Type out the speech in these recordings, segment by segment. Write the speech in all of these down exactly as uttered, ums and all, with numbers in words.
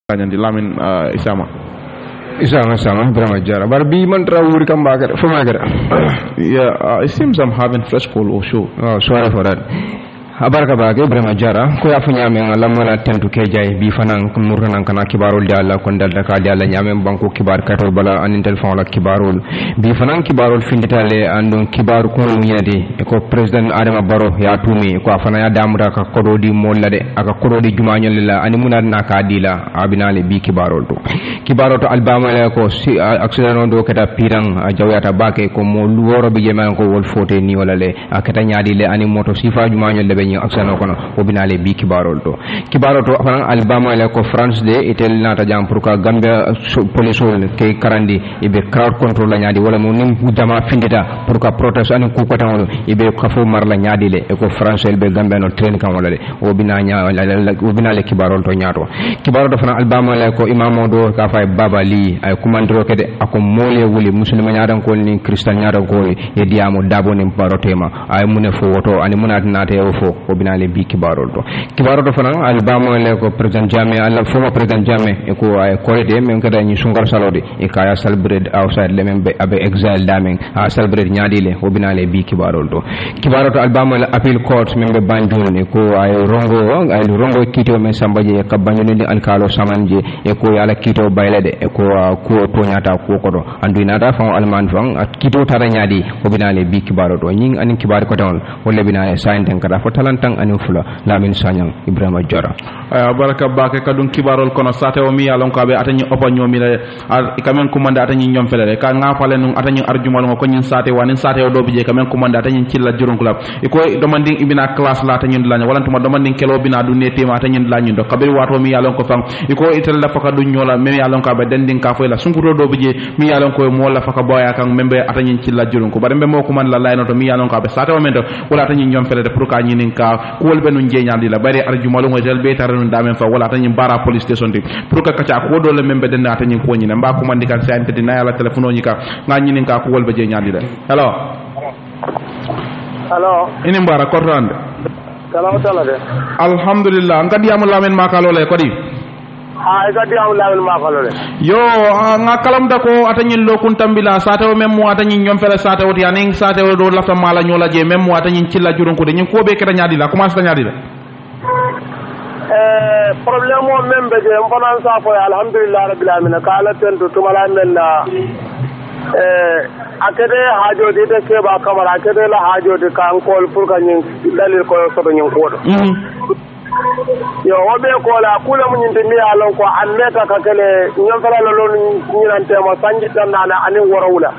nyandi lamin uh, isama isama sama Brahma Jara bar bi man tra wuri kam bagar fo magara yeah uh, it seems I'm having fresh cold or show oh sorry for that abaraka bage Brahma Jara ko ya fu nyame ngala mala tentu ke jay bi fanan ko murnan kana kibarul di Allah kon dal ka di Allah nyame banko kibar kato bala anin telefon la kibarul bi fanan kibarul finditale andon kibar ko munyadi e ko president Adama Barrow ya tumi ko afana ya damura ka kododi mollade aka kododi jumañol la ani munad na ka dila abinale bi kibarul to kibarul to albama la ko si accident do kata pirang jawyata bake ko mo luworo bi jema ko wol fote ni wala le akata nyaadi le ani moto sifa jumañol le ñu aksano kono o binale bi kibarol to kibarol to fanan albama la ko France de etel nata jam pour ka Gambia police ke karandi ibe crowd control la nyaadi wala mo nim jama findita pour ka protest ani ku ko tan ibe khafo mar la nyaadi le e ko France be Gambia no train kan wala de o binanya o binale kibarol to nyaato kibarol to fanan albama la ko imamo do ka fay baba li ay commandro kede ako mole wuli muslima nyaadan ko ni christian nyaadan ko e diamo dabo nim parotema ay mune fo woto ani munat nate o fo o binale bi kibarol to kibarol to fana albamo le ko president Jammeh alla former president Jammeh e ko ay korede men kada ni sungar salode e kaya celebrate outside le men be abe exile damen a celebrate nyaadi le o binale bi kibarol to kibarol to albamo le appeal court men be banjul e ko ay rongo ay rongo kito men sambaje e kabbanyo ni alkalo samanje e ko yala kito baylede e ko ko to nyata ko ko do andu nata fa alman fang at kito tara nyaadi o binale bi kibarol to nying anin kibar ko ton wala binale sainten kada fo tang ani fula lamin sanyang Ibrahima Jara aya baraka bake kadun kibarol kono sate o mi yalon ko be atani opa nyomi le kamen kumanda atani nyom felere ka nga fale nun atani arjumal ko nyin sate wanin sate o do bije kamen kumanda atani cilla jurun club iko demanding ibina class la atani ndulanya wala tuma demanding kelo bina du nete ma atani ndulanya do kabir wato mi yalon ko fam iko itel la faka du nyola men yalon ko be dending ka foy la sunkuto do bije mi yalon ko mo la faka boya kan membe atani cilla jurun ko bare be mo kuman la layno to mi yalon ko be sate o mendo wala atani nyom felere pour ka nyinin ka ko be nu njeñandi la bari arjumalu ngo jel be taranu damen fa wala tan bara police station di pour que kacha ko do le membe den na tan ko nyina mba ko mandi kan sa ante dina yala telephone ni ka ngani nin ka ko wolbe jeñandi la hello hello ini mbara kortande salamu tala de alhamdulillah ngadi amul lamen makalo le ko di ha ngadi amul lamen makalo le yo nga kalam da ko atanyin lokun tambila sate o mem mo atanyin nyom fele sate o tianing sate o do lafta mala nyola je mem mo atanyin cilla jurun ko de nyin ko be keda nyadi la commence ta nyadi la eh problème o membe je mbonan sa fo alhamdulillah rabbil alamin ka ala ten to tumala men na eh akede hajo de de ke ba Camara akede la hajo de kan ko pour ka nyin dalil ko so do nyin ko do yo wobe ko la kula mun yinde mi alon ko anneta ka kele nyam fala lo nyinante ma sanji tan na ani worawula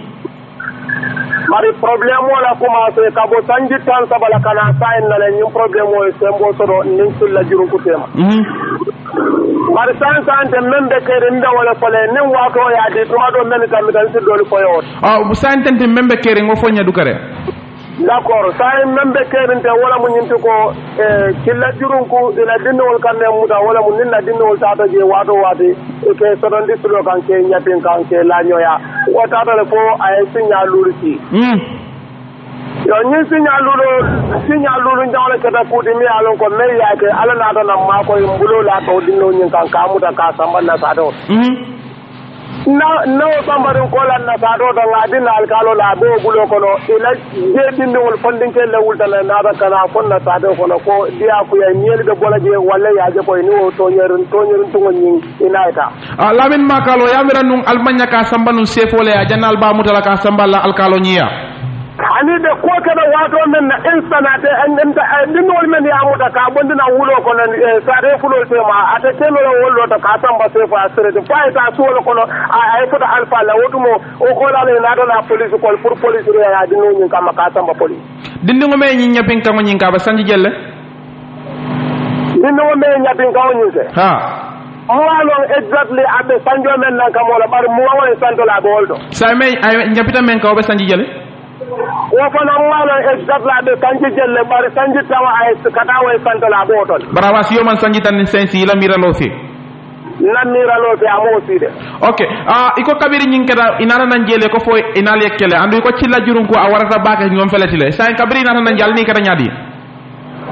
mari problème wala commencé ka bo sanji tan sabala kana sain na nyum problème o sembo so do nin sulla juru ko tema mari san san de membe kere nda wala fale nin wa ko ya de to do men tan mi tan si do ko yo ah san tan de membe kere ngo fonya du kare d'accord sai membe kerinte wala mun yinti ko e killa jurun ko ila dinnol kanne muda wala mun ninna dinnol tata je wado wade e ke sodondi sulo kan ke nyatin kan ke la nyoya o tata le fo ay signaluri ci mm yo nyi signaluru signaluru njawle kata kudi mi alon ko me ya ke ala na to na ma ko mbulo la to dinno nyin kan ka muda ka samba na sado mm na no sambarin kolan na sado da ngadin alkalo la be bulo kono ila je dindol fondin ke la wulta na da kana fonna sado kono ko dia ku ya miel de bola je walla ya je ko ni o to nyerin to nyerin to nyin inaita ah lamin makalo ya mira nun almanya ka sambanu sefole ya janal ba mutala ka samballa alkalo nyiya ani de ko kada wato men na insanate en en dinol men ya muta ka bondina wulo kono sare fulo tema ata telo wollo to ka tamba sefa asire de fa ta suolo kono ay fota alfa la wotumo o ko la le na do la police ko pour police re ya dinu nyin kama ka tamba police dindingo me nyin nyapin kango nyin ka ba sanji jelle dindingo me nyapin kango nyin se ha mwalo exactly abe sanjo men nan kamola bar muwa e santo la boldo sa me nyapita men ka ba sanji jelle wo fana mwalo exactly abe sanji jelle bar sanji tawa ay kata wa santo la botol brava si yo man sanji tan sensi la mira lo fi namira lo be amosi de okay ah iko kabiri nyin keda inana nan jele ko fo inal yekkele andu ko cilla jurun ko a warata baaka ñom feletile sa kabiri inana nan jal ni kata nyadi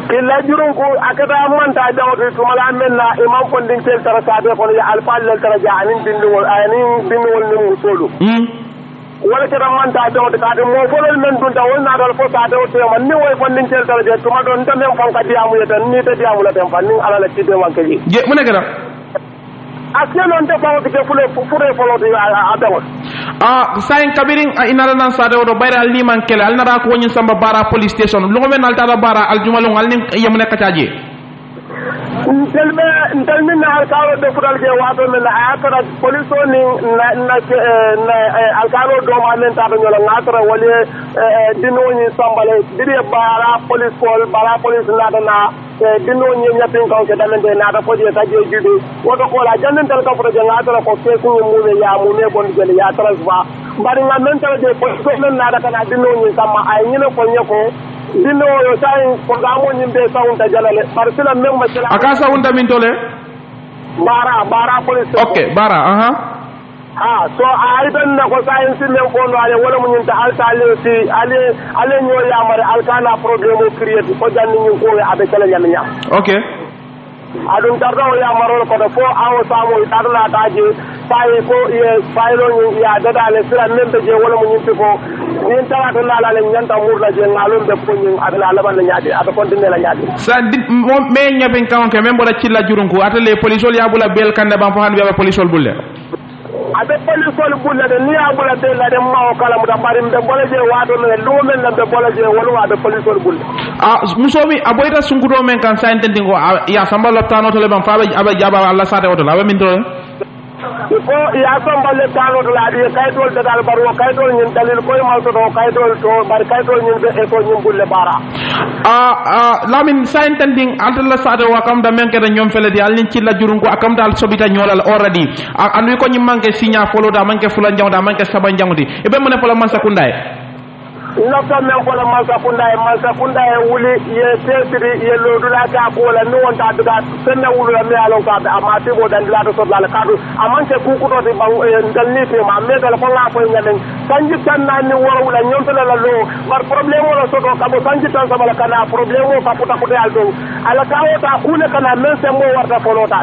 killa jurunku akata manta dawti tumala menna imam fondin tel tara sabe ko ya alfal tara ja anin dindiwol anin dindiwol ni musolu mm wala kata manta dawti kade mo folol men dunta wonna dal fo sa dawti man ni way fondin tel tara ja tuma don tan men fanka diamu yetan ni te diamu la tan fannin ala la tidde wanke ji je mu nekk da aske non te fawo ke fule fure folo ti adawol ah sayin kabirin inala nan sa dawo do bayra al liman kele al nara ko woni samba bara police station lu ko men al tara bara al jumalu al nin yemu nekk taaje ntelbe ntelmin na alkalo de futal je wato men akara police ni na na alkalo do ma men ta do nyola ngatra wali dino ni sambale dire bara police call bara police na na dino ni nyatin kaw ke dalende na da foje ta je jude woto ko la jannen tal ka foto je ngatra ko ke ku mu me ya mu me bon je ya transfa bari nga men ta je police men na da kana dino ni sama ay ni ko nyako dino yo tay ko gamo nyimbe sawunta jalale par sila men ma sila aka sawunta min tole bara bara police okay bara aha ah so ay ben na ko say sin men ko no ale wala mun ta alta ale si ale ale nyo ya mare alkana problème create ko janni nyin ko abe kala nyam nyam okay adun tardo ya maro ko do fo awo samo tarla taje sai ko ye failo ni ya dada le sira men be je wala mun ti ko ni tara to la la le nyanta murla je ngalum be ko nyin adala la ban nyaade ado kontine la nyaade sa mo me nyaben kan ke membo da cilla jurunku atale police ol ya bula bel kande bam fa han be police ol bulle abe police ol bulle de ni abula de la de ma o kala mu da bari mbe bola je wato me lu men la be bola je wala wa de police ol bulle ah musomi aboyta sungudo men kan sa entendingo ya samba loptano to le bam fa abe jaba Allah sa de oto la be min to ko ya samba le tano to la di kaytol de dal baro kaytol nyin dalil koy mal to kaytol to bar kaytol nyin be e ko nyin bulle bara ah ah lamin sa entending Allah sa de wa kam da men ke da nyom fele di al nin ci la jurungo akam dal sobita nyolal already anu ko nyi manke signa folo da manke fula njaw da manke saba njangudi e be mo ne folo man sakundae nafta men ko la mansa kundae mansa kundae wuli ye tesiri ye lodula ka ko la no wonta duga senna wulu la me alon ka amati bo dan la to so la kadu amanke ku ku to ti bang dal ni te ma me dal ko la ko nyamen sanji tan na ni woro la nyom to la lo bar problème la so to ka bo sanji tan sa bala kana problème ka puta puta aldo ala ka wota ku ne kana men se mo warta folota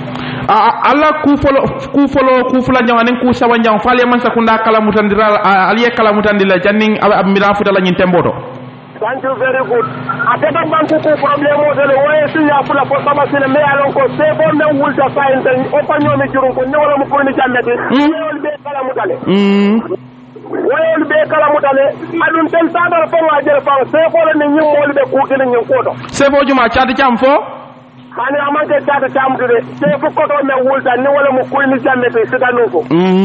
Allah ku folo ku folo ku fula janganen ku sawa jang fale man sakunda kala mutandira aliye kala mutandila janning ab mira futa la nyin temboto thank you very good atata banku ku problème o de waye si ya fula fo sama sine me alon ko se bo me wulta fainte o pa nyomi jurun ko nyawala mu ko ni jannati wol be kala mutale mm wol be kala mutale adun tel sadar fo wa jere fa se ko le ni mol be ku gene nyin ko do se bo juma chati cham fo hani amante tata tamdude te fu koto me wulta ni wala mu koy ni jamme te sidanu ko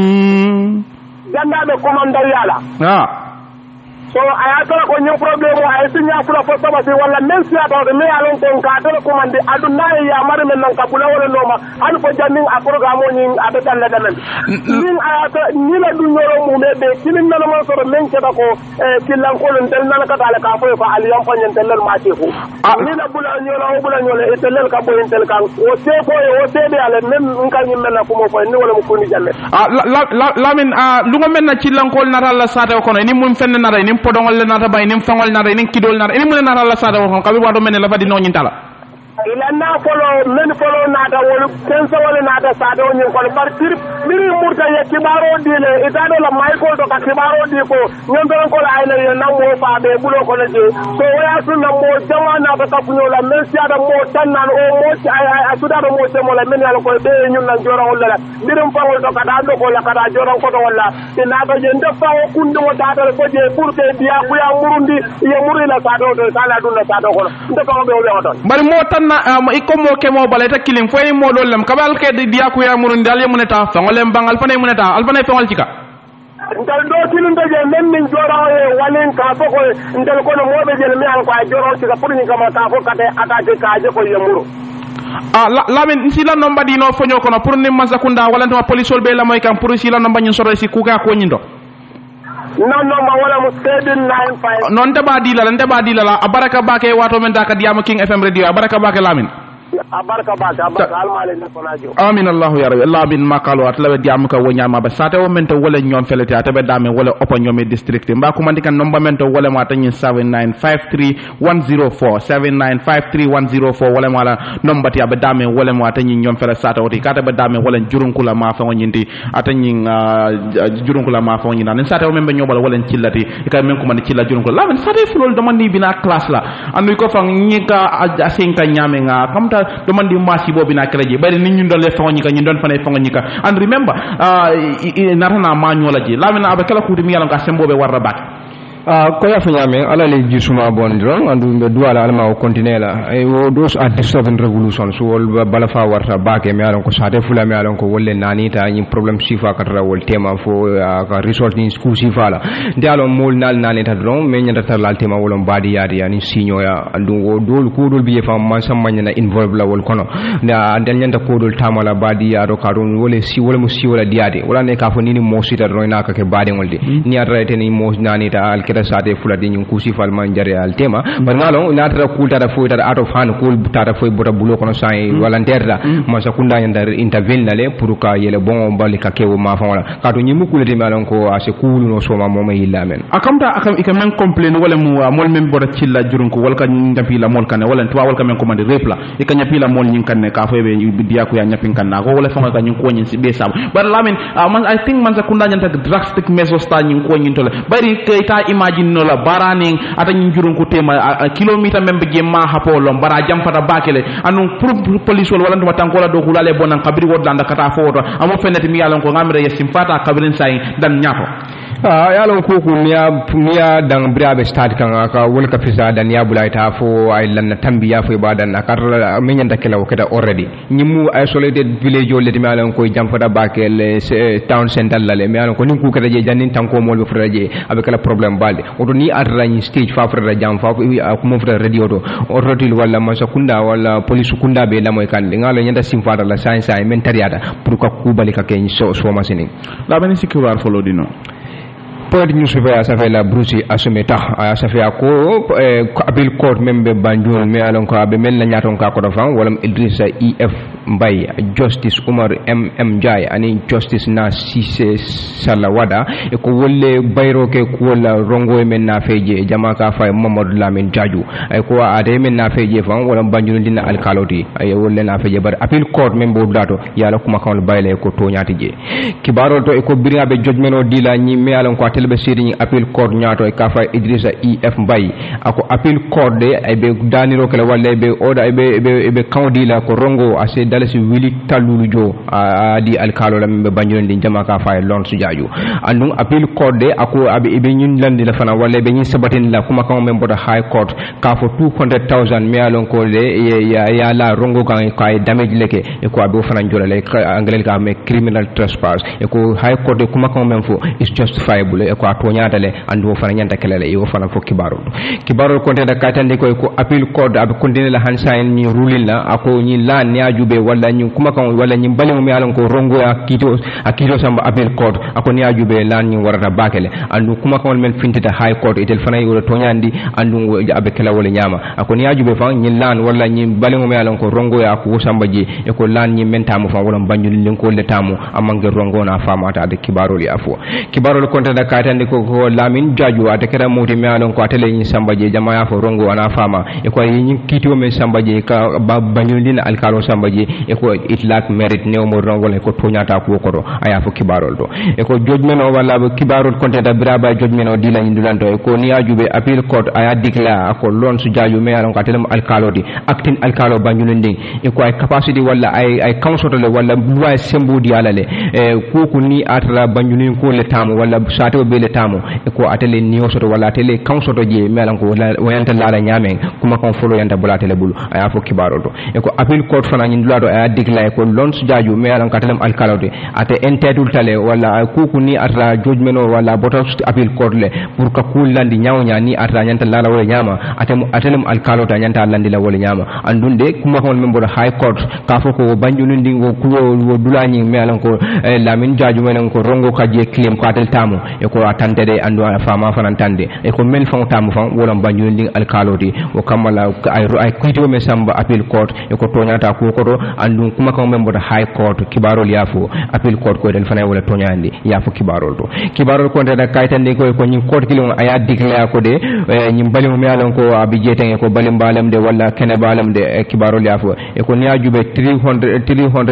mm janda be commandar yala ah so aya tara ko ñu problème o ay sinya fula fo sabati wala men si ata de me alon ko ka tara commandé adu nay ya mar men nan ka bula wala noma an ko janning a programme o ñi abe tan la dalan nin aya ta ni la du ñoro mu me be kilin na ma so men ke ko kilan ko len del nan ka dala ka fo ko aliyam fa ñen tel ma ci fu ni la bula ñoro o bula ñolo e tel ka bo en tel kan o te ko o te be ale men nka ñi men na ko mo fo ni wala mu ko ni jamme ah la la min ah lu ngo men na ci lan ko na la sa ko ni mum fenn na ni podongol le nata bay nim fangol nata nim kidol nata ini mun nata la sada won kabi wado men la fadi no nyintala ila na folo men folo nata wolu senso wala nata sada won ko par tir miri murta ye kibaro dile itado la michael to ka kibaro di ko nyom don ko la ay na na mo fa be bulo ko le so waya sun na mo jama na ta ka funyo la men sia da mo tan nan o mo ci ay ay asuda do mo se mo la men ala ko be nyun nan joro wala la birum fangol to ka da do ko la ka da joro ko to wala ina to je ndef fa o kundu mo ta ta ko je pour que dia ku ya murundi ye muri la sada do sala dun la sada ko ndef fa be o be o don bari mo tan na ikomo kemo baleta kilim foy mo dolem kabal ke dia ku ya murundi dal ye muneta fangolem bangal fanay muneta alfanay fangol cika ndal do kilin de je men min joro e walin ka fo ko ndal ko no mobe je mi an ko ay joro cika pour ni kama ka fo kate attaque ka je ko ye muru ah la lamin sila nomba di no fonyo kono pour ni masakunda wala to police sol be la moy kam pour sila nomba nyin soro si kuga ko nyindo non non ma wala mu seven nine five non te ba di la nte ba di la abaraka ba ke wato men da ka diama king fm radio abaraka ba ke lamin abarka baka abarka almale ne konajo amin allah ya rabbi allah bin makalo atlabe diam ka wonya ma ba sate o mento wala ñom felete atabe dame wala opa ñomi district mba ko mandi kan nomba mento wala ma tan seven nine five three one zero four seven nine five three one zero four wala mala nomba ti abe dame wala ma tan ñom fele sate o ti kata be dame wala jurunkula ma fa ñindi atani jurunkula ma fa ñina nen sate o membe ñobal wala cillati ikay men ko mandi cilla jurunkula la men sate fulol domandi bina class la andu ko fa ñika asinka ñame nga kamta domandi masi bobi na kreji bari ni ñu dole fa ñika ñu don fa ne fa ñika and remember uh narana ma ñola ji lamina abe kala kuti mi yalan ka sembobe warra bak Uh, ko ya fanyame ala le jisuma bon dron andu be duala alma o continue la e wo those are disturbing revolution so wol bala fa warta baake mi alon ko sate fula mi alon ko wolle nani ta ni problem sifa katra wol tema fo uh, ka resort ni school sifa la de alon mol nal nani ta dron me nyata tar lal tema wolon badi yadi yani sinyo ya andu wo dol ko dol biye fam man sam manyana involve la wol kono da del nyanta ko dol tamala badi yado ka don wole si wala mo si wala diade wala ne ka fo ni mo sita dron na ka ke badi ngolde ni atrete ni mo nani ta al da sate fulati ñu kusi fal man jare al tema bar ngalo na tara kulta da foita out of hand kul tara foy bota bulo kono sai volontaire da ma sa kunda yanda intervene nale pour ka yele bon bali ka kewo ma fa wala ka to ñimu kulete malon ko ase kulu no soma moma yilla men akamta akam ika men complain wala mu mol men bota cilla jurun ko wala ka ñapi la mol kan wala to wala ka men commande repla ika ñapi la mol ñin kan ne ka foy be bidiya ko ya ñapin kan na ko wala fa ka ñin ko ñin ci be sab bar lamin man I think man sa kunda ñanta drastic measures ta ñin ko ñin to bari kayta imagine no la baraning ata ñi jurun ko tema kilomita membe je ma hapo lom bara jampata bakele anu pour police wala wala tanko la do kulale bonan kabri wodanda kata foto amo fenati mi yalon ko ngamira yesim fata kabrin say dan ñato ah yalon ko ko miya miya dan brabe start kan aka wol ka fisa dan ya bulay ta fo ay lan tambiya fo badan akar men nyanda kala ko da already nyimu isolated village o leti mi yalon ko jampata bakele town central la le mi yalon ko nin ku kada je janin tanko mol be fraje abe kala problem balde oto ni adra ni stage fa fra jam fa ko mo fra radio to o rotil wala ma sakunda wala police kunda be la moy kan ngalo nyanda simfa la science ay men tariata pour ko kubali ka ken so so masini la bani sikiwar folo dino point newspaper ya safe la brusi asumeta ya safe ko abil court membe banjul me alon ko abe mel la nyaton ka ko do fan wala Idrissa E F Mbay Justice Umar M M Jai ani Justice na Sise Salawada e ko wolle bayro ke ko wala rongo men na feje jama ka fay Mamadou Lamine Diaju ay ko ade men na feje fan wala banjul dina alkaloti ay wolle na feje bar appeal court membe dato yala kuma kan bayle ko to nyati je kibaro to e ko biriga be judgment o dila ni me alon ko telbe siri appeal court nyaato e kafa Idrissa E F Mbay ako appeal court de ay be daniro kala walla be oda be be be kawdi la ko rongo ase dalasi wili talulu jo adi alkalo la be banjon di jama ka fa lon su jaaju andum appeal court de ako abi be ñun landi la fana walla be ñin sabatin la kuma kan membo da high court ka fo two hundred thousand me alon ko de ya ya la rongo kan kay damage leke e ko abi fana jolale anglais ka me criminal trespass e ko high court de kuma kan memfo is justifiable e ko to nyaatale andu fana nyanta kelele yo fana fo kibaro kibaro konte da katande ko ko appeal code ab kondine la hansain ni rulil la ako ni la ni ajube wala ni kuma kan wala ni balimo mi alon ko rongo akito akito samba appeal code ako ni ajube la ni warata bakele andu kuma kan men fintita high court etel fana yo to nyandi andu abe kala wala nyama ako ni ajube fa ni lan wala ni balimo mi alon ko rongo ya ko samba je e ko lan ni mentamo fa wala banjul len ko letamo amange rongo na famata de kibaro li afo kibaro konte da katande ko ko Lamin Diaju ate kera moti me alon ko atele ni sambaje jama fo rongo ana fama e ko yin kito me sambaje ka banyulina alkalo sambaje e ko itlak merit ne mo rongo le ko toñata ko ko aya fo kibarol do e ko judgment o wala kibarol konte da braba judgment o dila indulanto e ko ni ajube appeal court aya dikla ko lon su Diaju me alon ko atele alkalo di acting alkalo banyulinding e ko ay capacity wala ay ay council le wala loi sembo di alale e ko ko ni atra banyulin ko le tamu wala sato be le tamu e ko atele niyo soto wala atele kan soto je melan ko wayanta laala nyamen kuma kon folo yanta bula tele bulu aya fo kibaro do e ko appeal court fana nyin dula kibaro a digla ko lons jaju me alan katelam alkalode ate entitled tale wala kuku ni atra judgment wala botox appeal court le pour ka kulandi nyawnya ni atra nyanta lala wala nyama ate atelam alkalode nyanta landi la wala nyama andunde kuma ko membo high court ka foko banjunu ndingo kuwo dulani me alan ko lamin jaju men ko rongo kaje claim ko atel tamu e ko atande de andu fama fanantande e ko mel fon tamu fon wala banjunu nding alkalode o kamala ay ay kuito me samba appeal court e ko toñata ko ko andu kuma ko membo high court kibarol yafo appeal court ko den fana wala toñandi yafo kibarol to kibarol ko da kaytande ko ko nyin court kilon aya declare ko de nyim balim me alon ko abije ten ko balim balam de wala kene balam de kibarol yafo e ko niya jube three hundred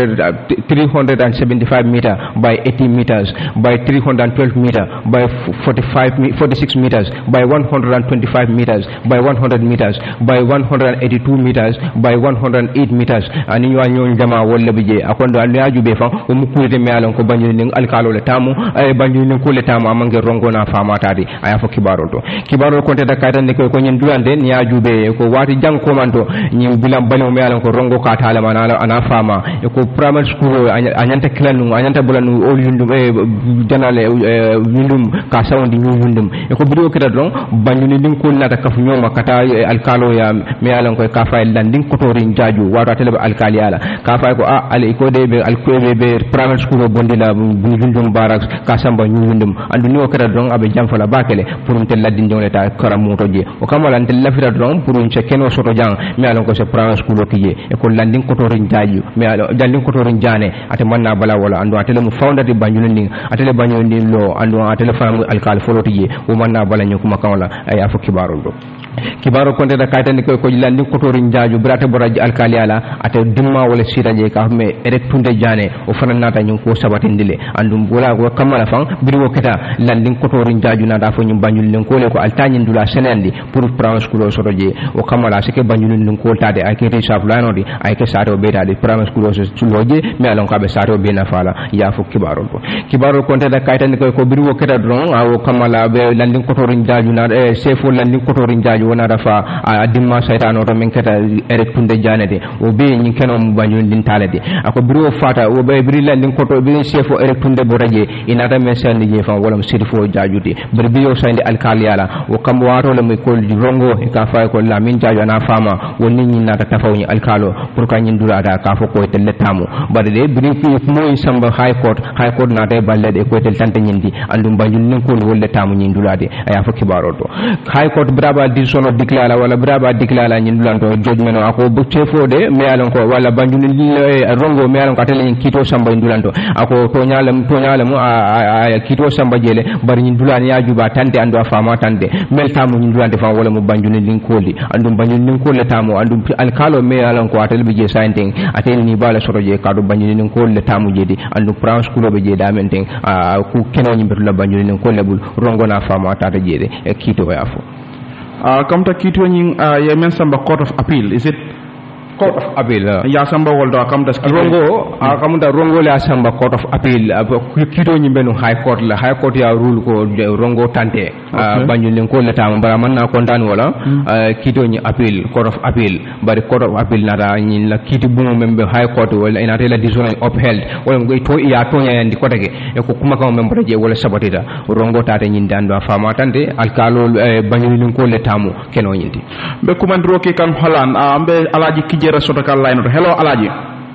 three hundred seventy-five meter by eighty meters by three hundred twelve meter by forty-five forty-six meters by one hundred twenty-five meters by one hundred meters by one hundred eighty-two meters by one hundred eight meters ani yo nyon jama wala bije akondo andi ajube fa o mu kulite me alon ko banjini ning alkalo le tamu ay banjini ning kule tamu amange rongo na fama tadi aya fo kibaro to kibaro ko te da kaytan ne ko ko nyen duande ni ajube ko wati jang ko manto nyim bilam balo me alon ko rongo ka tala manala ana fama e ko primary school anyanta klanu anyanta bulanu ol yundum e janale yundum ka sawndi yundum e ko bido kida don banjini ning kul na ta kafu nyoma kata alkalo ya me alon ko ka fay landing kotorin jaju wara tele alkali ala ka fay ko a ale ko de be alkobe be primary school bondila bu yundum barak ka samba yundum andu ni o kida don abe jamfala bakele pour tel ladin jongle ta karamuto je o kamala tel lafira don pour un chekeno soto jang me alon ko se primary school kiye e ko landing kotorin jaju me alon landing kotorin jane ate manna bala wala andu atele mu founder di banjulinding atele banjulinding lo andu atele fam alkal foloti je o manna bala nyukuma kawla ay afu kibaro do kibaro konte da kaytan ko ko landing kotorin jaju brate boraji alkali ala ate dimma wala siraje ka me erek tunde jane o fanan nata nyum ko sabatindile andum bola ko kamala fan bido keta landing kotorin jaju na da fo nyum banjulinding ko le ko altanyin dula senandi pour primary school so roje o kamala sike banjulinding ko tade ay kete saflano di ay ke sato beta di primary school so tuloje me alon ka be sato be na fala ya fo kibaro ko kibaro konte da kaytan ko ko bido keta don o kamala be landing kotorin jaju na e sefo landing kotorin jaju wona dafa dimma shaytano to min keta erek tunde janede o be nyi kenom banjul din talede ako biro fata o be biri landing koto be sefo erek tunde boraje inata mesande je fa wala sirfo jajude ber biyo sayde alkaliyala o kam wato le mi ko rongo e ka fa ko la min jaju na fama wonni nyi nata tafawni alkalo pour ka nyin dura da ka fo ko tel tamu bade de biri fi moy samba high court high court na de balde ko tel tante nyindi andum banjul nin ko wolle tamu nyin dulade aya fo kibaro to high court braba di sono diklala wala braba diklala nyin dulanto judgment ako bu tefo de me alon ko wala banjul rongo me alon ko tel nyin kito samba dulanto ako to nyalam to nyalam a kito samba jele bar nyin dulani ya juba tante ando fama tante mel tamu nyin dulante fa wala mu banjul nin koli andum banjul nin koli tamu andum alkalo me alon ko atel bi je sainting atel ni bala soroje kadu banjul nin koli tamu jedi andum france kulo be je damenten ku keno nyi betul banjul nin koli bul rongo na fama tata jede e kito ya fo uh, come to kito nyin uh, yemen samba court of appeal is it court of appeal uh, ya samba woldo akam das rongo akam da rongo la samba court of appeal uh, kito nyi benu high court la high court ya rule ko de rongo tante uh, banjul nin ko la tam bara man na kontan wala mm. uh, kito nyi appeal court of appeal bari court of appeal na da nyi la kiti bu membe high court wala ina tela decision upheld wala ngoy to ya to nyandi ko tege e ko kuma kam membe je wala sabatita rongo tate nyi dando fama tante alkalo uh, banjul nin ko le tamu keno nyindi be kumandro ke kan holan ambe alaji jere sotokal line hello alaji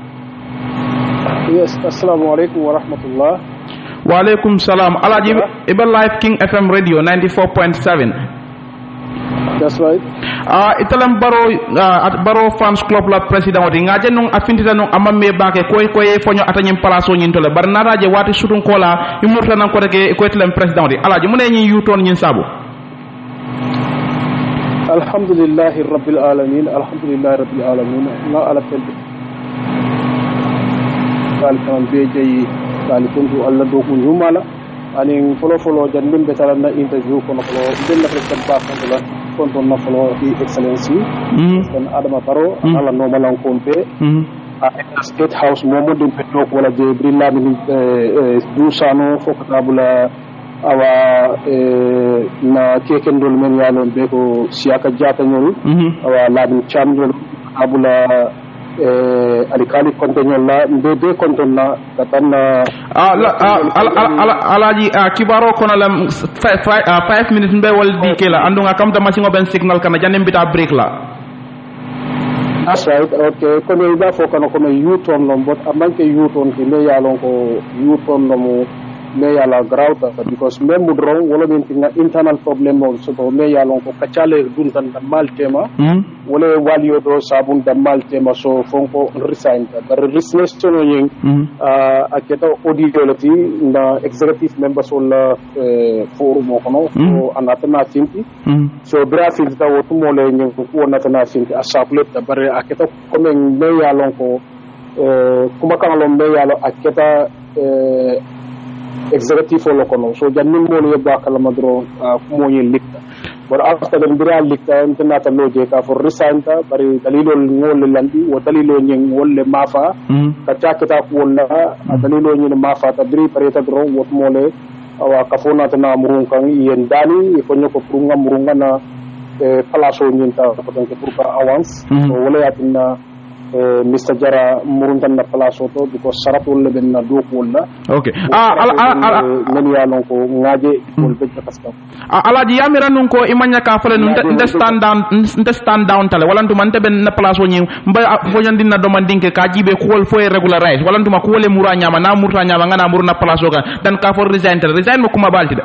yes assalamu alaikum wa rahmatullah wa alaikum salam alaji ibe live king fm radio ninety-four point seven that's right ah uh, italam baro uh, baro fans club la president wati ngaje non afintita non amamme bake koy koy fonyo atanyim place nyin tole bar naraje wati sutun kola imurta nan ko reke ko italam president wati alaji mune nyi yuton nyin sabu alhamdulillahi rabbil alamin alhamdulillahi rabbil alamin la ala tel dal kan be jey dal kuntu alla do ko nyumala ani folo folo jandim be tala na interview kono ko den la president ba ko la kon ton na folo di excellency kon adama baro ala no malan kompe a state house momo dum petro wala de brilla min du sano fokatabula awa eh, na keken dol men yalon be ko siaka jata nyol mm -hmm. awa labin cham dol abula eh alikali kontonyo la mbebe kontonna tatanna ala ala alaji kibaro kono lam five minutes mbe wal dike la andunga kam ta machine ben signal kana janem bita break la. That's right. Okay. Kono ida fo kono kono youth on lom but amanke youth on ki me yalon ko youth on lomo me yala grauta because même mudron wala min tinga internal problem on so me yalon ko kachale dun tan mal tema wala walio do sabun da mal tema so fonko resign da resignation yin uh aketa audio lati na executive members wala forum kono so anatana tinti so brasil da wotu mole nyin ko anatana tinti asaplet da bare aketa comme me yalon ko kuma kan lo me yalo aketa executive lo kono so jannin mo le ba kala madro mo yin likta but after the bira likta internata loje ka for resign ta bari dalilo ngol landi wo dalilo nyen wolle mafa ka chakata ko wonna dalilo nyen mafa ta biri pareta dro wo mo le awa kafona ta na murun kan yen dani ko nyoko prunga murunga na place o nyen ta ko tan ke pour ka avance so wala yatina Mister Jara muruntan na place to because saratul le ben na do ko la okay ah ala ala men ya lon ko ngaje ko be ta kaska ala di yamira nun ko imanya ka fale nun de stand down de stand down tale wala nduma te ben na place o nyi mba fo nyandi na do mandinke ka jibe ko wol fo regularize wala nduma ko wole mura nyama na murta nyama ngana muru na place o ga dan ka for resign tale resign mo kuma balti de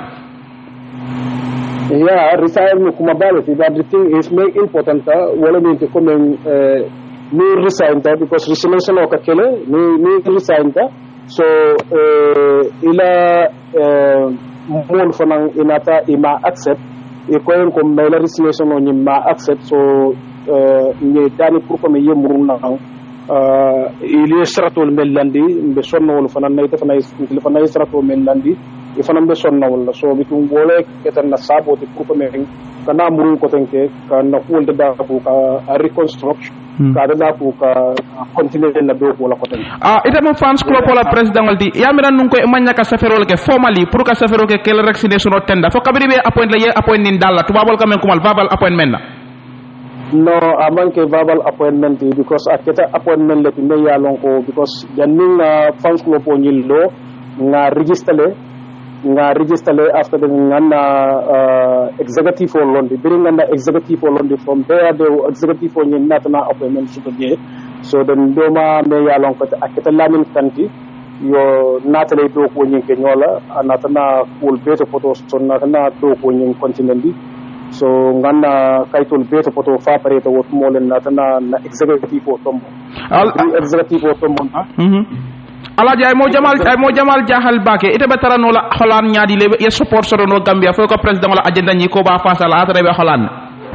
yeah resign mo kuma balti that the thing is make important wala ni te comme ni resign ta because resignation o kakele ni ni resign ta so uh, ila uh, mon fanang inata ima accept e ko en ko mela resignation o ni ma accept so uh, ni dani pour ko me yemru na uh, il est stratol melandi be sonno wol fanan nay tafana il fana stratol melandi e fanan be sonno wala so bitum wole ketan na sabo te pour ko me kana muru ko tenke kana wol da ko ka reconstruction kada na ko ka continue na do ko la ko tan ah ite mo fans club wala president waldi yamira nun ko manya ka safero ke formally pour ka safero ke kel vaccination tenda fo kabiri be appoint la ye appoint nin dalla tubabol kamen kumal verbal appointment na no amanke verbal appointment because aketa appointment le me ya lon ko because jannin fans club o nyillo nga register le nga register le after the ngana uh, executive or londi bring ngana executive or londi from there the executive or nyin natana appointment to the so then doma me ya lon ko aketa lamin kanti yo natale do ko nyin ke nyola natana cool beto photo so natana do ko nyin continue so ngana kaytol beto photo fa pare to wot molen natana na executive o tombo al executive o tombo mhm alaji ay mo jamal ay mo jamal jahal bake ite be tarano la holan nyaadi le ye support so no Gambia fo ko president wala agenda ni ko ba fasa la atre be holan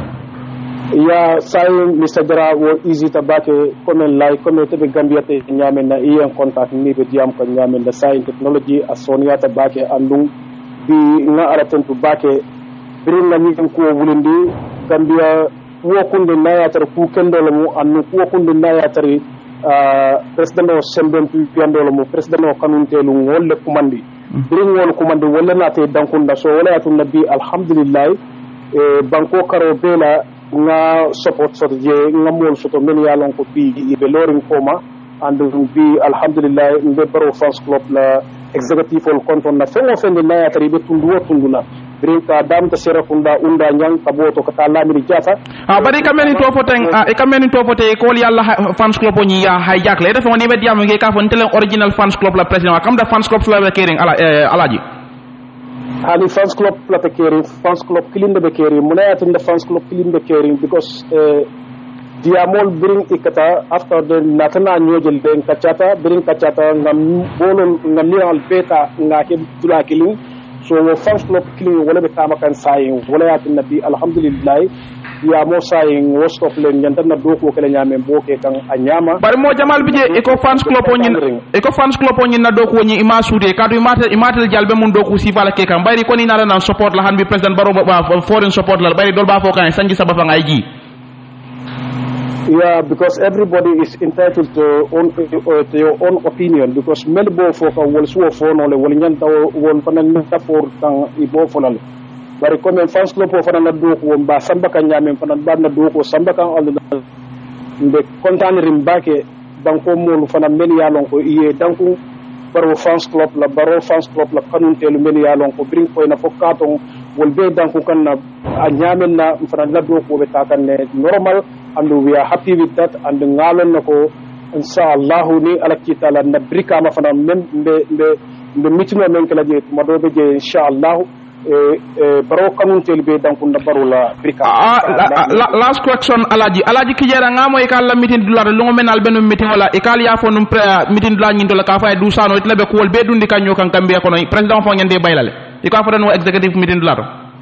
ya say Mister Jara wo easy ta bake comme lay comme te be Gambia te nyame na i en contact ni be diam ko nyame na science technology asonia ta bake andum bi nga araten tu bake birin na ni ko wulindi Gambia wo kunde na ya tar ku kendo la mu annu ko kunde na ya tari Uh, president o sembem piandolo mo president o kanuntelu wolle kumandi birin wol kumandi wolle nate dankunda so wala yatu nabi alhamdulillah e banko karo bela nga support soto je nga mol soto men yalon ko bi be lorin koma and bi alhamdulillah mbe baro fans club la executive ol konton na fengo fende na yatari be tundu tundula birin ka dam ta sera kunda unda nyang kaboto kata lamiri jata ah bari kameni to foten ah e kameni to fote ko yalla fans club ni ya hijack le dafa woni be diam ngi ka fon tele original fans club la president kam da fans club la be kering ala alaji ali fans club la be kering fans club kilinde be kering munayat in the fans club kilinde kering because uh, diamol bring ikata after the natana nyojel den kachata bring kachata ngam bolon ngam lial beta ngake dula kilin so wo fans club kilin wala be tama kan sayin wala yatin nabi alhamdulillah ya mo sayin wo stop len nyanta na do ko kala nyame boke kan anyama bari mo jamal bije eko fans club onyin eko fans club onyin na do ko nyi ima sude kadu imata imata jalbe mun do ko sifala ke kan bari ko ni nara nan support la han bi president baro ba foreign support la bari dol ba fo kan sanji sababa ngai ji. Yeah, because everybody is entitled to own uh, to your own opinion. Because melbo foka wol suo fono le wol nyanta wol fanan nta for kan ibo fonal. Bari comme fans club fo fanan do ko ba samba kan nyame fanan ba na do ko samba kan Allah mbe contane rim bake banko molu fana men ya lon ko iye danku baro fans club la baro fans club la kanun telu men ya lon ko bring ko na fokaton wol be danku kan na a nyamen na fana la do ko be takan ne normal and we are happy with that and ngalon nako inshallah ni alaki taala na brika ma fana men mbe mbe mbe mitino men kala je mado be je inshallah e baro kanun tel be danku na baro la brika last question alaji alaji kijera ngamo e kala meeting dulare lungo menal benu meeting wala e kala ya fo num meeting dula nyindo la ka fa du sano it labe ko wol be dundi kanyo kan kambe ko no president fo nyande baylale e ko fa no executive meeting dularo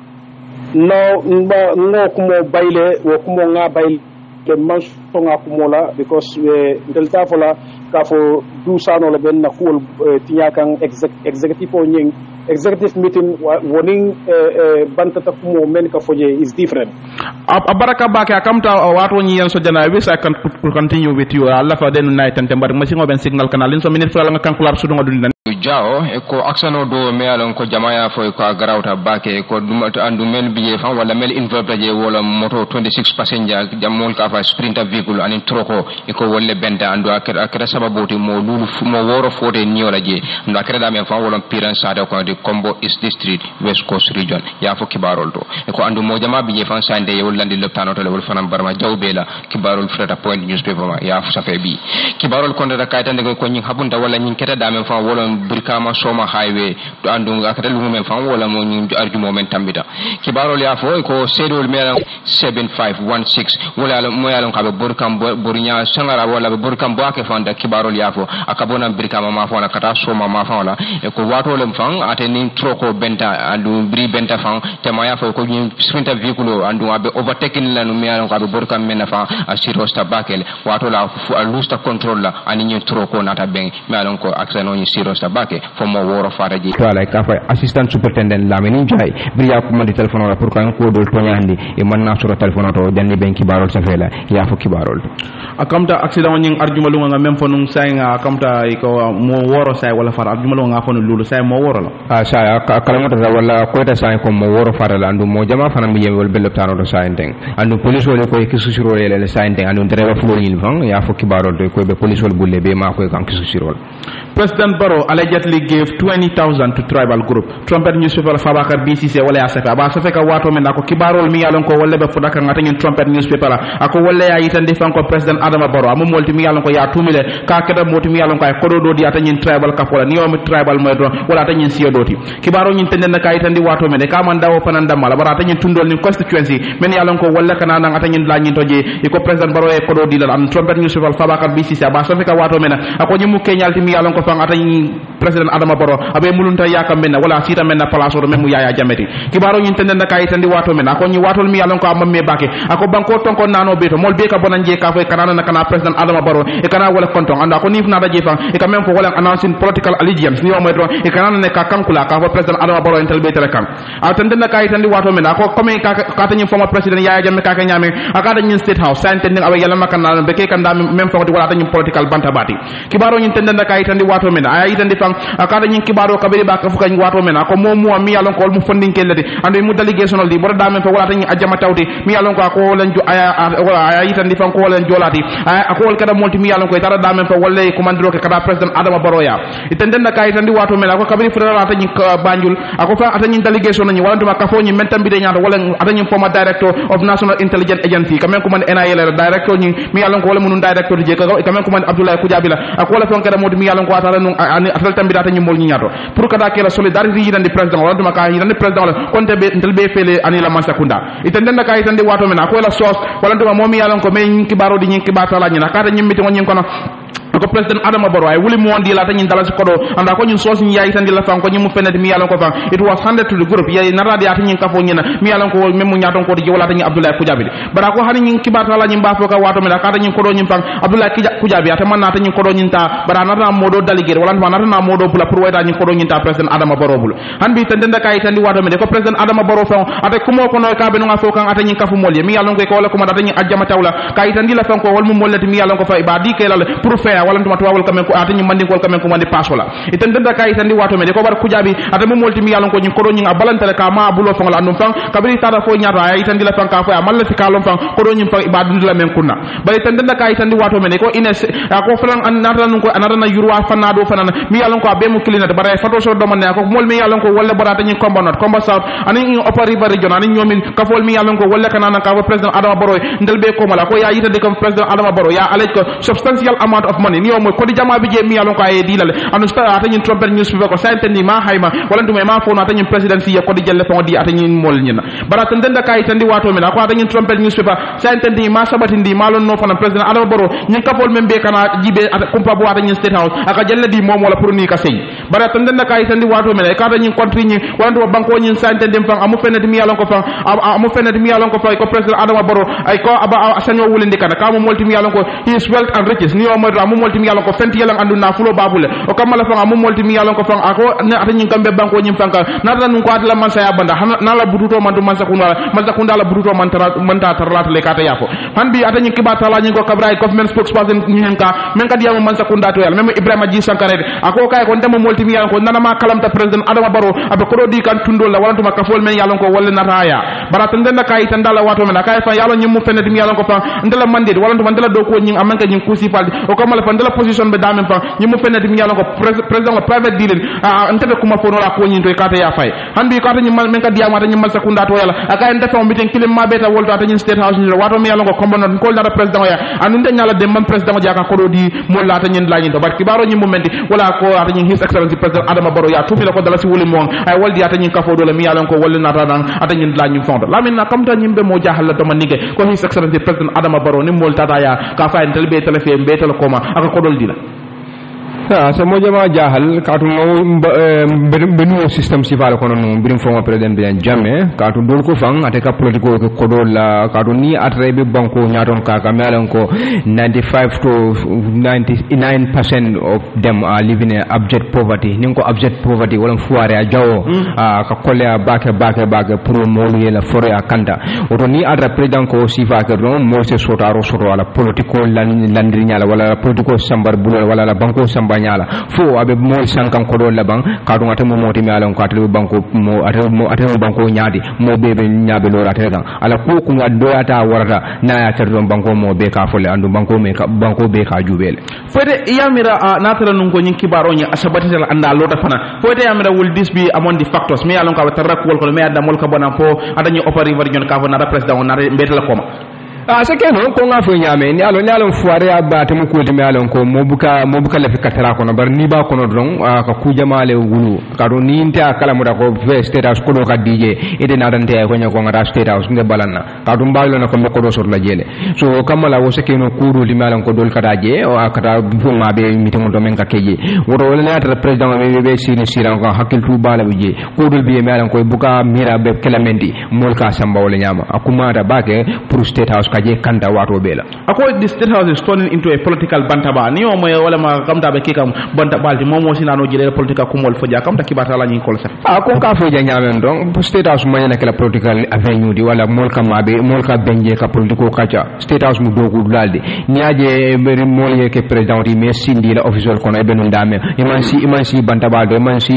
no no no kumo bayle wo kumo nga bayle ke man songa kumola because we delta fola ka fo du sano la ben na ko tinya kan executive o nying executive meeting warning bantata kumo men ka foje is different abaraka bake akamta wato nyi yan so jana we sa kan continue with you alla fa den night and tembar machine o ben signal kanal in so minute fala nga kankular su do ngadu jao e ko aksano do me alon ko jamaya fo ko garawta bake ko dum andu men biye fan wala mel involved je wala moto twenty-six passenger jamol ka fa sprinter vehicle anin troko e ko wolle benda andu akira akira sababoti mo lulu mo woro fote nyola je ndo akira da men fan wala piran sada ko de combo is district west coast region ya fo kibarol do e ko andu mo jama biye fan sande e wollandi loptano to wol fanam barma jawbela kibarol freta point newspaper ma ya fo safe bi kibarol konde da kaytande ko nyin habunta wala nyin keta da men fan wala Brikama Soma Highway to andunga akata lumu men fan wala mo nyi arjumo men tambita kibarol ya fo ko sedol mera seven five one six wala mo yalon ka be burkam burinya sangara wala be burkam boake fanda kibarol ya fo akabona Brikama ma fona kata Soma ma fona e ko wato lem fan ateni troko benta andu bri benta fan tema ya fo ko nyi sprinter vehicle andu abe overtaking la no me yalon ka be burkam men fa asiro sta bakel wato la fu alusta control la ani nyi troko nata ben me yalon ko aksano nyi siro sta bake fomo woro faraji wala ka fa assistant superintendent Lamine Jay briya ko mandi telephone wala pour kan ko dol toñandi e man na sura telephone to janni ben kibarol sa fela ya fo kibarol akamta accident nying arjuma lu nga même fo num saynga akamta ko mo woro say wala far arjuma lu nga fo lulu say mo woro la ah sa kalamata wala ko ta say ko mo woro fara la andu mo jama fana mi yewol bello tano do say ndeng andu police wala ko kisu siro le le say ndeng andu driver flo yin fan ya fo kibarol do ko be police wala bulle be ma ko kan kisu siro President Barrow allegedly gave twenty thousand to tribal group. Trumpet newspaper Fabakar B C C wala ya sefa. Ba sefa ka wato men ako kibarol mi yalon ko wolle be fudaka ngata ngin trumpet newspaper la. Ako wolle ya yitande fanko President Adama Barrow. Amu molti mi yalon ko ya tumile ka keda moti mi yalon ko ay kodo do di ata ngin tribal kapola ni o mi tribal mo do wala ata ngin siyo doti. Kibaro ngin tende na ka yitandi wato men ka man dawo fanan damala bara ata ngin tundol ni constituency men yalon ko wolle kana na ata ngin la ngin toje iko President Barrow e kodo di la am trumpet newspaper Fabakar B C C ba sefa ka wato men ako nyimu kenyalti mi yalon ko fan ata President Adama Barrow abe mulunta yaka menna wala sita menna place o memu yaya jameti kibaro nyin tende na kay tandi wato men ako nyi watol mi yalon ko am me bake ako banko tonko nano beto mol be ka bonan je ka fay kanana na kana President Adama Barrow e kana wala konton anda ko nif na da jefa e ka mem ko wala announcing political allegiance ni o mo don e kana ne ka kankula ka fo President Adama Barrow entel be tere kan a tende na kay tandi wato men ako comme ka ka tanyi former president yaya jamme ka ka nyame aka da nyin state house san tende abe yalla makana be ke kan da mem fo wala tanyi political banta bati kibaro nyin tende na kay tandi wato men aya itandi fang akada nyin kibaro kabiri ba ka fuka wato men ako mo mo mi yalon ko mu funding kellede ande mu delegation di boro damen fa wala tan ajama tawti mi yalon ko ko len jo aya wala aya itandi fang ko len jolati aya ako wol kada multi mi yalon ko tara damen fa wala commandero ke kada President Adama Barrow ya itende na kay itandi wato men ako kabiri fudara tan banjul ako fa atani delegation ni wala nduma ka fo nyi mentam bi de nyaata wala atani former director of National Intelligence Agency kamen ko man N I A director ni mi yalon ko wala munun director je ka kamen ko man Abdoulaye Kujabila ako wala fon kada modi mi yalon ko atara nun atal tambita tan nyimol nyato pour kada kala solidarité yidande president wala duma ka yidande president wala konte be ntel be fele ani la mansa kunda itende na ka yitande wato men akola sos wala duma momi yalon ko me nyinki baro di nyinki batala nyina kata nyimmiti ngon nyin kono ko President Adama Barrow ay wuli mo ndi la tan dalasi kodo anda ko nyun sos nyi yayi tan di la fan ko nyimu fenati mi yalon ko fan it was handed to the group yayi na radi ati nyin kafo nyina mi yalon ko memu nyaton ko di wala tan Abdoulaye Kujabili bara ko hani nyin kibata la nyin bafo ka wato me la kata nyin kodo nyin fan Abdoulaye Kujabi ata man na tan nyin kodo nyin ta bara na na modo daligere wala na na modo bula pour wayta nyin kodo nyin ta President Adama Barrow bul han bi tan denda kay tan di wato me ko President Adama Barrow fan ata kumo ko no ka be no nga fo kan ata nyin kafu molye mi yalon ko ko wala ko ma ata nyin ajjama tawla kay tan di la fan ko wal mu mollati mi yalon ko fa ibadi kelal pour pour faire wala tuma tawal kamen ko atani mandi ko kamen ko mandi pasola iten denda kay tan di wato me de ko bar kujabi ata mo molti mi yalon ko nyi ko nyi balantale ka ma bulo fon la andum fan kabiri tata fo nyaata ay tan di la fan ka fo amalla fi kalon fan ko do nyi fa ibadu la men kunna bari tan denda kay tan di wato me ko ines ko falan an nata non ko anata na yurwa fanado fanana mi yalon ko be mu kilina bare fato so do man ne ko mol mi yalon ko wala barata nyi combo not combo sa ani nyi opari bari jona ani nyomin ka fol mi yalon ko wala kanana ka president Adama Barrow ndel be ko mala ko ya yita de ko president Adama Barrow ya alej ko substantial amount of money ni o mo ko di jama bi je mi yalon ko ay dilale anu sta ata nyi trumpet newspaper ko sainte ni ma hayma wala ndum ma fo no ata nyi presidency ya ko di jelle fon di ata nyi mol nyina bara tan denda kay tan di wato mi la ko ata nyi trumpet newspaper sainte ni ma sabati ndi malon no fana president Adama Barrow nyi ka fol membe kana jibe ata kumpa bo ata nyi state house aka jelle di mom wala pour ni ka sey bara tan denda kay tan di wato mi la ka ata nyi country nyi wala ndo banko nyi sainte dem fam amu fenati mi yalon ko fam amu fenati mi yalon ko fay ko president Adama Barrow ay ko aba sanyo wulindi kana ka mo molti mi yalon ko he is wealth and riches ni o mo amu molti mi yalon ko fenti yalang andu na fulo babule o kamala fa amu molti mi yalon ko fa ako na ata nyi kambe banko nyi fanka na tan nun ko atla man sa ya banda na la buduto man do man sakunda man sakunda la buduto man tara man ta tarlat le kata yafo han bi ata nyi kibata la nyi ko kabra government spokesperson nyi henka men ka diam man sakunda to yalla même Ibrahima Ji Sankare ako kay ko ndemo molti mi yalon ko nana ma kalamta president Adama Barrow abe ko di kan tundol la wala to makka fol men yalon ko wala nataya barata ndenda kay tan dala wato men kay fa yalon nyi mu fenati mi yalon ko fa ndela mandit wala to ndela do ko nyi amanka nyi kusi faldi o kamala fa ndela position be damen fa nyi mu fenati mi yalon ko president private dealing a ntebe kuma fono la ko nyi to kata ya fay handi kata nyi men ka diama ta nyi mal sakunda to yalla aka en defa meeting kilim ma beta wolto ata nyi state house nyi wato mi yalon ko kombono ko dara president ya anu nde nyala dem man president ja ka ko di mo la ta nyi la nyi to barki baro nyi mu menti wala ko ata nyi his excellency president Adama Barrow ya tumi la ko dala si wuli mo ay waldi ata nyi ka fo do la mi yalon ko wala nata dan ata nyi la nyi fondo la min na kam ta nyi be mo jahal to man nige ko his excellency president Adama Barrow ni mol tata ya ka fa en telbe telefe be tel koma aka ko dol dila ha so mo jama jahal katu mo benu system sifal kono no birim fo president bi jamme katu dol ko fang ate ka politiko ko kodol la katu ni atre be banko nyaton ka ka melan ko ninety-five to ninety-nine percent of them are living in abject poverty nin ko abject poverty wala fuare a jawo ka kolle bake bake bake pour mo yela fore a kanda oto ni atra president ko sifa ka don mo se sotaro soto wala politiko landri nyala wala politiko sambar bulol wala banko sambar nyala fo abe mo sankan ko do laban ka do ngata mo moti mi alon ko atelu banko mo atelu atelu banko nyaadi mo bebe nyaabe lo rata kan ala ko ko ngado ata warata na ya tardo banko mo be ka fole andu banko me ka banko be ka jubele fode yamira na tara nun ko nyin kibaro nya asabati tal anda lo ta fana fode yamira will this be among the factors mi alon ka tarra ko ko me adda mol ka bona po adani opari varion ka bona president on na betel koma ah c'est que non ko nga fo nyame ni alo ni alo fuare abata mu ko teme alo ko mobuka mobuka le fikatara ko no bar ni ba ko no don ka ku jamaale wulu ka do ni nta kala mu da ko ve state house ko do ka dj ede na dante ko nyako ngata state house nge balanna ka do mbalo na ko ko do sor la jele so kamala wo se ke no kuru li malan ko dol kata je o akata fu ma be meeting do men ka keje woto wala na ta president me be sini siran ko hakil tu bala bije ko dol bi malan ko buka mira be kelamendi mol ka samba wala nyama akuma da bake pour state house kaje kanda wato bela ako the state house is turning into a political bantaba ni o moy wala ma kamta be kikam banta balti momo sinano jile politika kumol foja kamta kibata la nyi kol sa a ko ka foja nyamen don state house mo yana kala political avenue di wala mol kam mabe mol ka benje ka politiko kacha state house mu dogu lalde nyaaje beri mol ye ke president di mais sindi la official kono be non dame iman si iman si bantaba do man si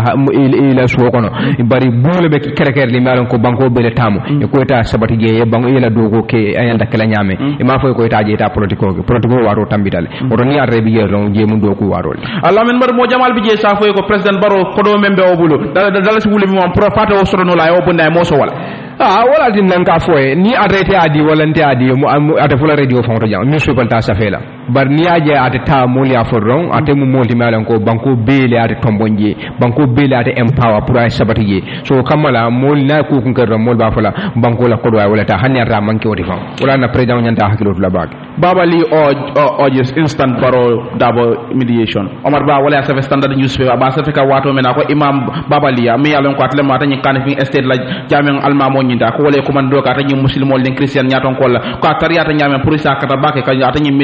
ila so kono bari bule be kere kere li malon ko banko bele tamu e ko ta sabati je bango ila dogo ke ayanda kala nyame e ma foy ko itaje ta politiko politiko waro tambitale oto ni arre bi yero je mun do ko waro Allah men mar mo jamal bi je sa foy ko president baro ko do membe o bulu dala dala si wuli mi mon profate o sono la o bunda mo so wala ah wala din nan ka foy ni arrêté adi wala nte adi mo ata fula radio fonto jang ni so balta sa fela bar ni aje ata ta moli aforon ate mu moli malan ko banko bele ata tombonje banko bele ata empower pour ay sabati je so kamala mol na ko kun kar mol ba fala banko la ko do wala ta hanni ra manki woti fam wala na president nyanta hakilo la bag babali o o just instant baro dabo mediation omar ba wala sa standard newspaper ba sa fika wato mena ko imam babali ya mi yalon ko atle mata nyi kan fi estate la jamen almamo nyinda ko wala ko man do ka tan muslimo len christian nyaton ko la ko tariyata nyamen pour sa kata bake ka ata nyi mediation wala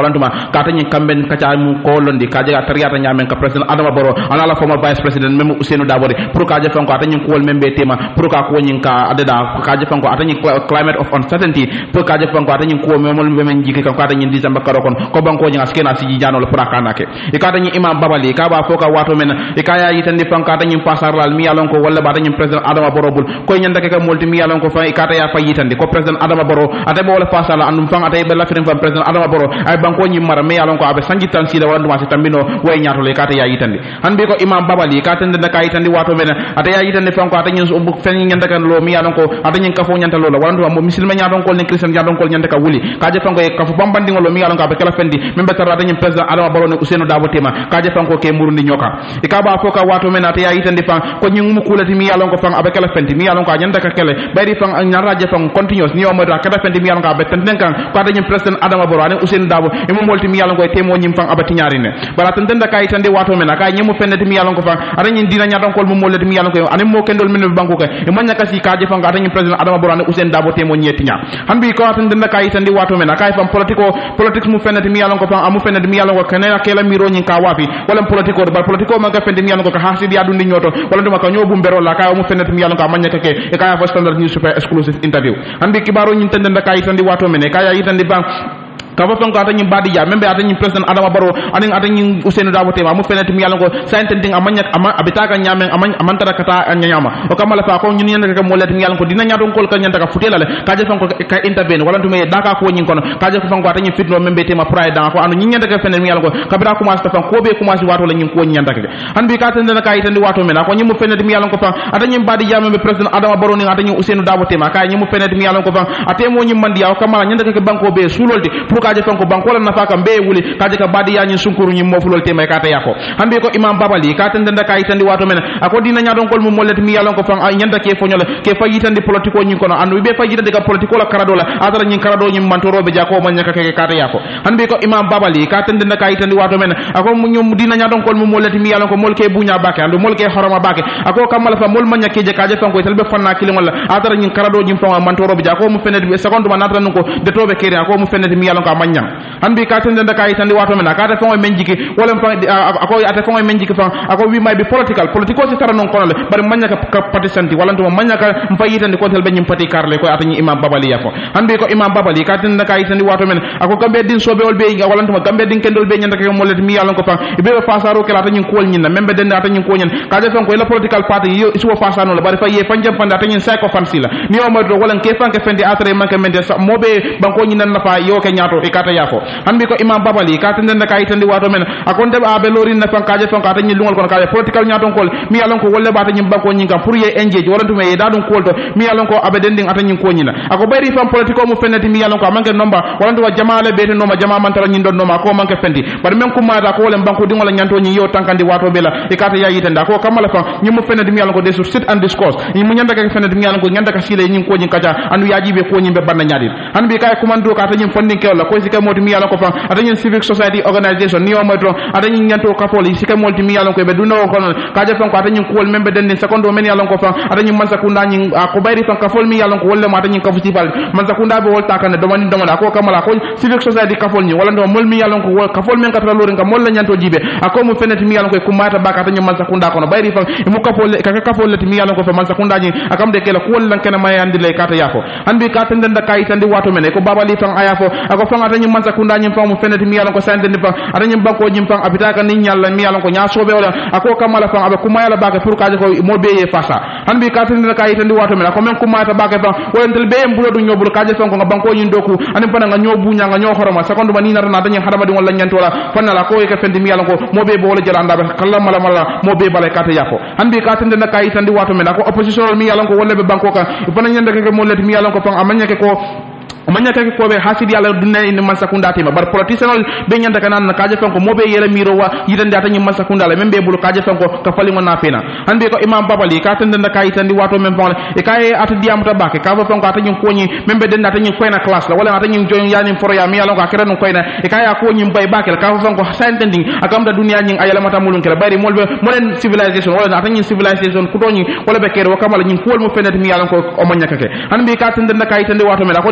walantuma ka tan kamben ka ca mu ko londi ka jaga tariyata nyamen ka president Adama Barrow ana la former vice president même Ousainou Darboe pour ka jefan ko tan ko wol membe tema pour ka ko nyin ka adeda ka jefan ko tan climate of uncertainty pour ka jefan ko tan ko memol men jiki ka tan December karo kon ko banko nyi askena si jano le pour ka nake e ka tan imam babali ka ba foka wato men e ka ya yitande fan ka tan pasar lal mi yalon ko wala ba tan president Adama Barrow bul ko nyandake ka multi mi yalon ko fa e ka ta ya fa yitande ko president Adama Barrow ate bo wala fasala andum fan ate be la firin fa president Adama Barrow ay banko nyi mara mi yalon ko abe sanji tan si da wala dum si tambino way nyaato le ka ta ya yitande han be ko imam babali ka tan da ka yitande wato men ate ya yitande fan ko ate nyi so bu fen nyandaka lo mi yalon ko ate nyi ka fo nyanta lo wala dum mo muslima nyaaton ko ne christian nyaaton ko nyandaka wuli ka je fan ko ka fo bambandi ngolo mi yalon ko abe kala fendi membe tarata ate nyi president Adama Barrow ne Ousainou Darboe tema ka je fan ko ke murundi nyoka e ka ba foka wato men ate ya yitande fan ko nyi mu kulati mi yalon ko fan abe kala fendi mi yalon ko nyandaka kele bayri fan nyara je fan continuous ni o mo da kala fendi mi yalon ko abe tenten kan ko ate nyi president Adama Barrow ane Ousainou Darboe e mo molti mi yalon ko temo nyi fan abati nyari ne bara tenten da kay tande wato men ka nyi mu fennati mi yalon ko fan ate nyi dina nyadon ko mo molati mi yalon ko ane mo kendol men banko ko e manya kasi ka je fan ate nyi president Adama Barrow ane Ousainou Darboe temo nyi tinya hanbi ko tenten da kay tande wato men ka fan politico politics mu fennati mi yalon ko fan amu fennati mi yalon ko kanela kela miro nyi ka wafi wala politico bar politico man ka fendi mi yalon ko ka hasi dia dundi nyoto wala dum ka nyobu mbero la ka mu fennati mi yalon ko manya kake e ka fa standard news super exclusive interview hanbi kibaro nyi tenten da kay tande wato men ka ya yitande bang kaba fan ko atani badi ja membe atani president Adama Barrow anin atani Ousainou Darboe tema mu fenati mi yalla ko saintenting amanya abitaka nyamen amantara kata nyama o kamala fa ko nyun nyanda ka molati mi yalla ko dina nyadon ko ka nyanda ka futela le ka je fan ko ka intervene wala tume daka ko nyin kono ka je fan ko atani fitno membe tema pride ko anu nyin nyanda ka fenati mi yalla ko kabira commence ta fan ko be commence wato la nyin ko nyanda ka han bi ka tan dana ka itandi wato mena ko nyimu fenati mi yalla ko fan atani badi ja membe president Adama Barrow ni atani Ousainou Darboe tema ka nyimu fenati mi yalla ko fan atemo nyim mandi ya o kamala nyanda ka banko be sulolti kaje fanko bankola nafaka mbe wuli kaje ka badi yanyi sunkuru nyi mofulol tema kata yako hambe ko imam babali ka tan danda kay tan di wato men ako dina nyadon kol mu mollet mi yalon ko fan nyanda ke fonyola ke fayitandi politiko nyi kono andu be fayitandi ka politiko la karadola adara nyi karado nyi mantorobe jako man nyaka ke kata yako hambe ko imam babali ka tan danda kay tan di wato men ako mu nyum dina nyadon kol mu mollet mi yalon ko molke bunya bake andu molke harama bake ako kamala fa mol manya ke je kaje fanko telbe fanna kilimol adara nyi karado nyi fan mantorobe jako mu fenet be seconde man nadra nuko de tobe kere ako mu fenet mi yalon ko manyang hanbi ka tan da kay tan di wato men ka ta fango menjiki wala fa ako ata fango menjiki fa ako we might be political political ci tara non kono le bari manya ka partisanti wala to manya ka mfayita ndi ko tel be nyim pati karle ko atani imam babali yako hanbi ko imam babali ka tan da kay tan di wato men ako gambe din sobe wol be wala to gambe din kendol be nyanda ka molet mi yalon ko fa be be fasaro kala tan ko wol nyina membe den ata nyin ko nyen ka je fango la political party yo isu fasano la bari fa ye fanjam panda tan nyin psycho fansila ni o mo do wala ke fanke fendi atre manke mende mobe banko nyin na fa yo ke nyaato e kata yako hanbi ko imam babali ka tan da kay tan di wato men akonde abe lorin na fankaje fanka tan nyin lungol kon kaje political nyaaton kol mi yalon ko wolle bata nyin banko nyin kam pour ye engage wala tume ye dadum kolto mi yalon ko abe dending ata nyin ko nyina ako bayri fam politico mo fenati mi yalon ko manke nomba wala to jamaale bete noma jama man tara nyin don noma ko manke fendi bar men ko mata ko wala banko dingola nyanto nyi yo tankandi wato bela e kata ya yitanda ko kamala fa nyimu fenati mi yalon ko desu sit and discourse nyi mu nyanda ka fenati mi yalon ko nyanda ka sile nyin ko nyin kaja andu yaji be ko nyin be banna nyaadit hanbi kay commando ka ta nyin funding kewla ko sika moti mi yalon ko fa ata nyin civic society organization ni o moto ata nyin nyanto ka foli sika moti mi yalon ko be dunno ko kaja fan ko ata nyin ko wol membe den secondo men yalon ko fa ata nyin man sakunda nyin ko bayri fan ka fol mi yalon ko wolle ma ata nyin ka festival man sakunda be wolta kan do mani do mala ko kamala ko civic society ka fol nyi wala do mol mi yalon ko ka fol men ka tra lorin ka mol la nyanto jibe ako mu fenati mi yalon ko ko mata baka ata nyin man sakunda ko no bayri fan mu ka fol ka ka fol mi yalon ko fa man sakunda nyi akam de kala ko wol lan kana may andi le kata yafo hanbi ka tan den da kay tan di wato men ko babali fan ayafo ako fan ata nyin man sakunda nyi fan mu fenati mi yalon ko sante ni fan ata nyin banko nyi fan abitaka ni nyalla mi yalon ko nya sobe wala ako kamala fan abe kuma yala baka pour kaje ko mo beye fasa hanbi ka tan den kay tan di wato men ko men kuma ta baka fan wala tel be mbulo du nyobul kaje fan ko banko nyi doku ani fan nga nyobu nya nga nyo horoma secondo ma ni na na dañu hadama di wala nyanto la fan la ko e ka fendi mi yalon ko mo be bo wala jala anda kala mala mala mo be balay kata yafo hanbi ka tan den kay tan di wato men ko opposition mi yalon ko wala be banko ka fan nyanda ke mo let mi yalon ko fan amanya ke ko manya ka ko be hasidi yalla dunna ina man sakunda tema bar politician be nyanda kanan kaje fanko mobe yele miro wa yidande ata nyim man sakunda la membe bulu kaje fanko ka fali ngona fina hande ko imam babali ka tan danda kay tan di wato mem fon e kay ata diam ta bake ka fanko ata nyim ko nyi membe den ata nyim koyna class la wala ata nyim joy yani foro ya mi yalla ko akere no koyna e kay ko nyim bay bake ka fanko sentending akam da dunya nyim ayala mata mulun kala bari molbe molen civilization wala ata nyim civilization ku toni wala be kere wa kamala nyim ko mo fenet mi yalla ko o manya kake hanbe ka tan danda kay tan di wato mel ko dina da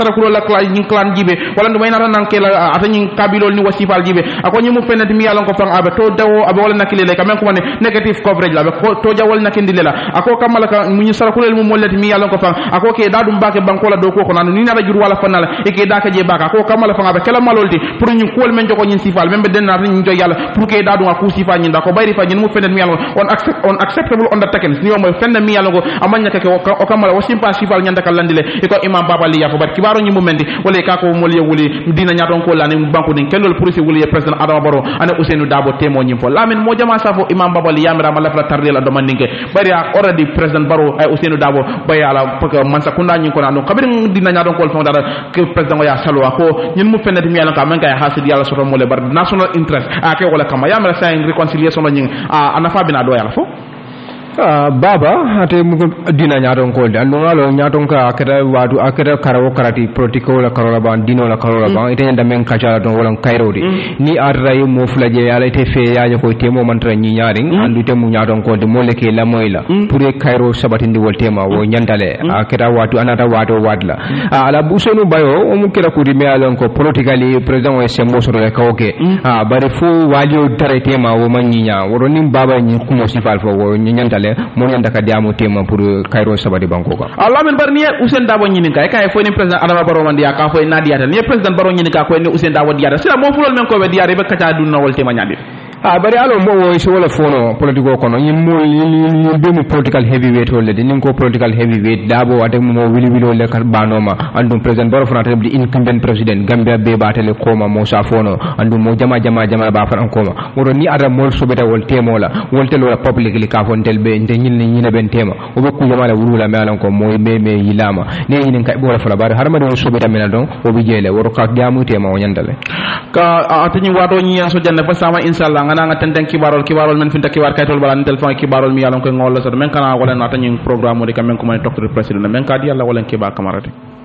sarakulo la clan ñing clan jibe wala ndumay nata nan ke la ata ñing kabilol ni wasifal jibe ako ñi mu fenati mi yalon ko fang abe to dawo abe wala nakile le kamen ko ne negative coverage la be to jawol nakindi le la ako kamala ka mu ñu sarakulo mu mollati mi yalon ko fang ako ke dadum bake banko la do ko ko nanu ni nata jur wala fanala e ke daka je baka ako kamala fang abe kala malolti pour ñu kol men joko ñin sifal membe den na ñu joy yalla pour ke dadu ko sifal ñin da ko bayri fa ñin mu fenati mi yalon on accept on acceptable on the taken ni mo fenna mi yalon ko amanya ke o kamala o simpa sifal ñanda kala landile e ko imam baba li ya fo bat kibaro ñi mu mendi wala ka ko mol yewuli dina ñaton ko la ni banko ni kendol pour ci wuli president adama baro ane Ousseynou Dabo temo ñim fo lamin mo jama safo imam baba li yamira ma lafla tardel la domandinke bari already president baro ay Ousseynou Dabo bay ala parce que man sa kunda ñi ko nanu kabir dina ñaton ko fo dara ke president ya salo ko ñin mu fenati mi yalla ka man kay hasid yalla soto mo le bar national interest a ke wala kama yamira sa reconciliation ñi a ana fa bina do yalla fo Uh, baba ate mugo dina nyaton ko dan ngalo nyaton ka akata wadu akata karawo karati protiko la karola ban dino la karola ban mm. ite nyanda men kacha don wala kairodi mm. ni adray mo fulaje yala ite fe ya ko temo mantra nyi nyari mm. andu temu nyaton ko de moleke la moyla mm. pour kairo sabatindi wol tema wo nyandale mm. akata wadu anata wado wadla mm. uh, ala busonu bayo o mu kira ko di me alon ko politically president o sembo so le kawke mm. ah bare fo walio dare tema wo manyinya woro nim baba nyi kumo sifal fo wo nyandale mo ñanda ka diamu tema pour Cairo sabadi banko ko Allah men bar ni Ousseyn Dabo ñini kay kay fo ni president Adama Barrow man dia ka fo na diata ni president Barrow ñini ka ko ni Ousseyn Dabo diata sila mo fulol men ko be diare be kacha dun na wol tema ñadi ah bari alo mo wo so wala fono politiko kono yim mo yim be mo political heavyweight wala de nin ko political heavyweight Dabo ade mo wili wilo le kal banoma andum president Barrow frata di incumbent president Gambia be batele koma mo sa fono andum mo jama jama jama ba fran koma woro ni ada mo so beta wol temo la wol telo la public li ka fon tel be nte ñin ñi ne ben tema o be ku jama la wulula me alan ko mo be me yilama ne ñin kay bo la fala bari har ma do so beta mena don o bi jele woro ka diamu tema o ñandale ka atani wado ñi so janne fa sama inshallah ngana nga tenten kibarol kibarol men finta kibar kaytol bala tel fa kibarol mi yalon ko ngol so men kana wala na tani programme de kamen ko man docteur president men ka di yalla wala kiba Camara